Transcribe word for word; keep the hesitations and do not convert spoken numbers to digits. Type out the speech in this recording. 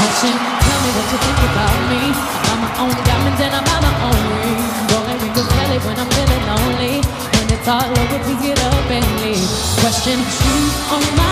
Question, tell me what you think about me. I buy my own diamonds and I buy my own ring. Go ahead and go tell it when I'm feeling lonely. When it's all over, please get up and leave. Question, shoes on my